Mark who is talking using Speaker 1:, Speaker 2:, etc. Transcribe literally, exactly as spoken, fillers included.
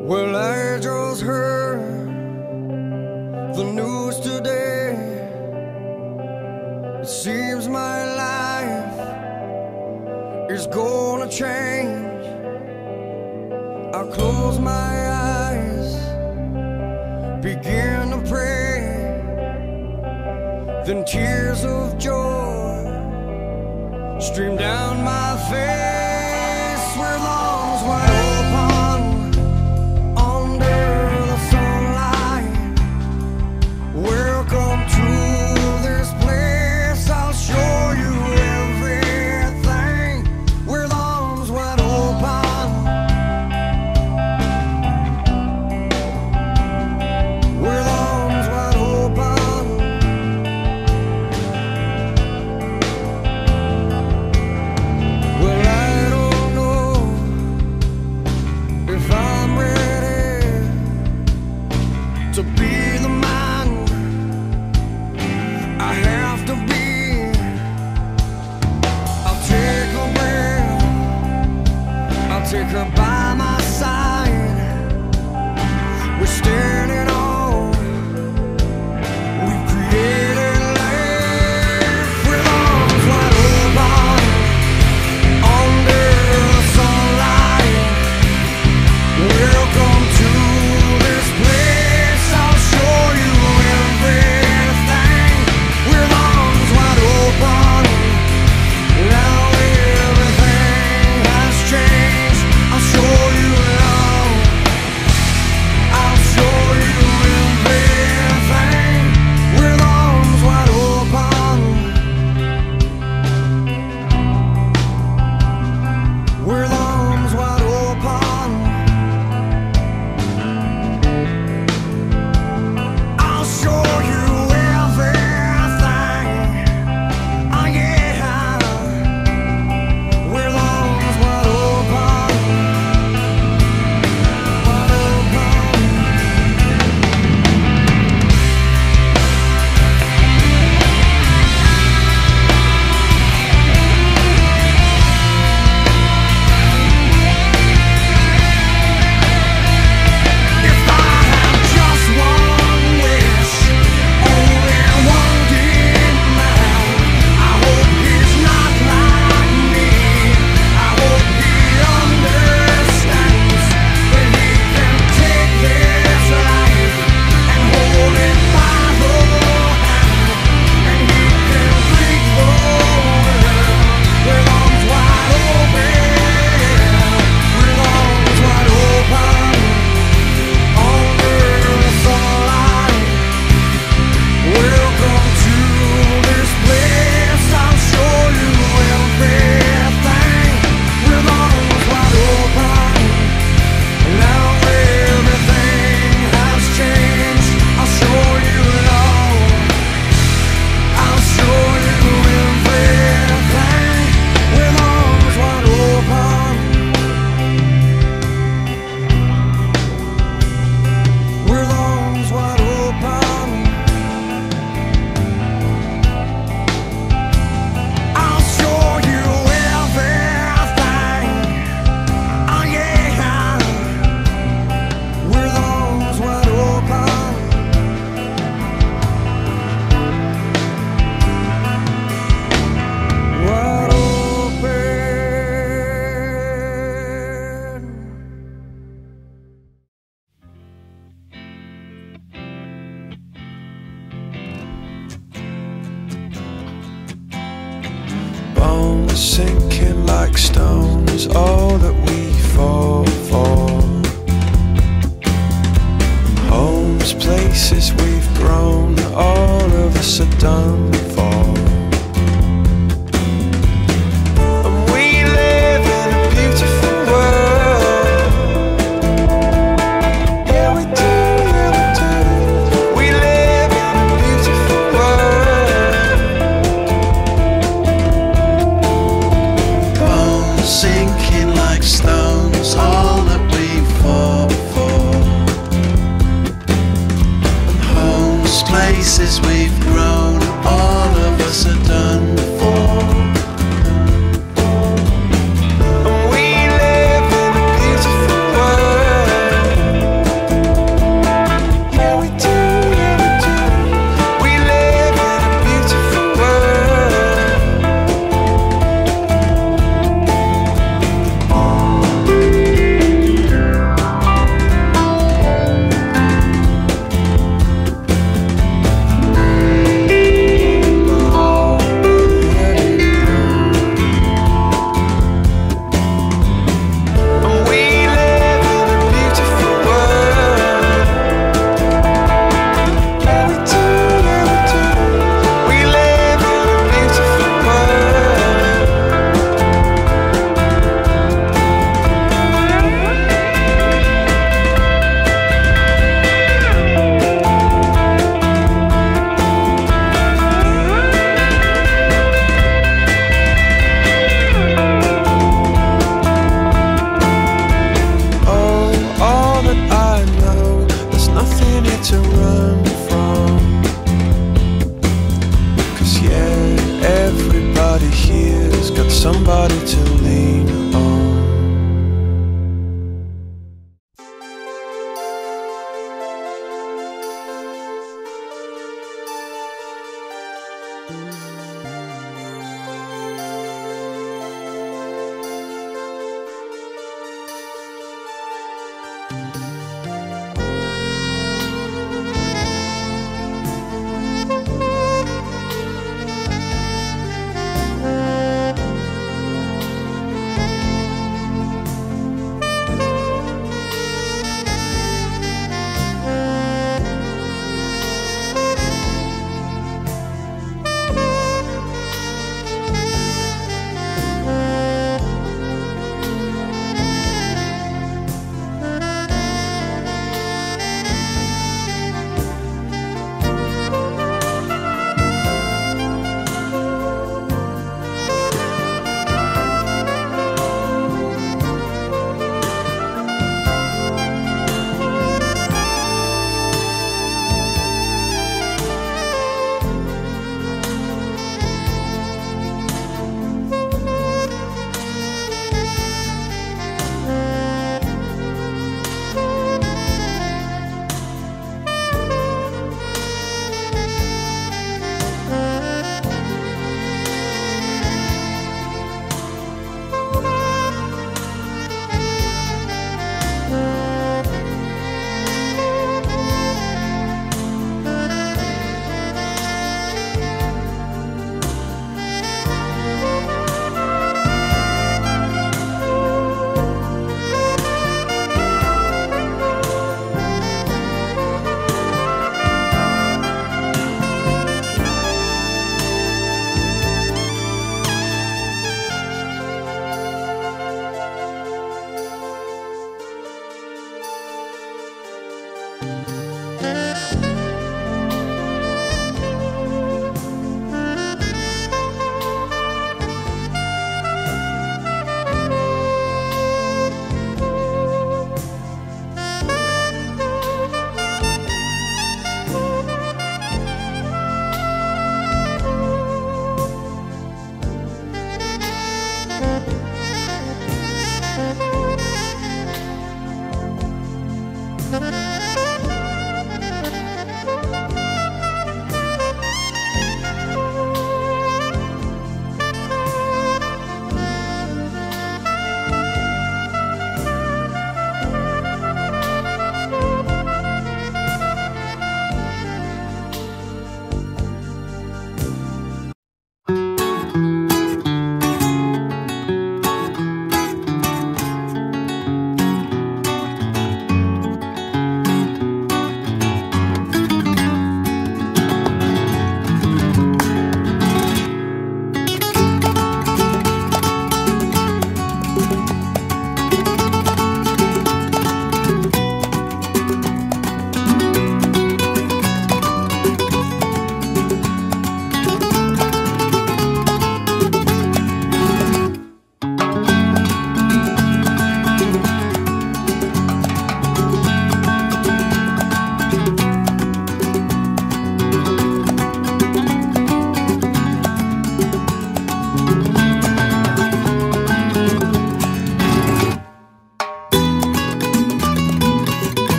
Speaker 1: Well, I just heard the news today. It seems my life is gonna change. I close my eyes, begin to pray, then tears of joy stream down my face. Where lawns wide open under the sunlight. Welcome to this place, I'll show you everything. Where lawns wide open, where lawns wide open. Well, I don't know if I'm ready to be the man I have to be. I'll take her breath, I'll take her by my side. We're standing on, we created life. With arms wide open under the sunlight. Welcome to this place, I'll show you everything. With arms wide open, now everything has changed. I'll show you love, I'll show you everything. With arms wide open, with arms wide open. I'll show you everything. Oh yeah, with arms wide open, wide open. If I had just one wish, only one demand, I hope he's not like me. I hope he understands that he can take this life and hold it by the hand, and he can reach the world with arms wide open, with arms wide open under the sunlight. Welcome to this place, I'll show you everything. With arms wide open, now everything has changed. I'll show you love, I'll show you everything. With arms wide open, with arms wide open. I'll show you everything. Oh yeah, with arms wide open. Wide open.
Speaker 2: Bones sinking like stone is all that we fall for. Homes, places we've grown, all of us are done for. And we live in a beautiful world. Yeah, we do, yeah, we do. We live in a beautiful world. Bones sinking like stone.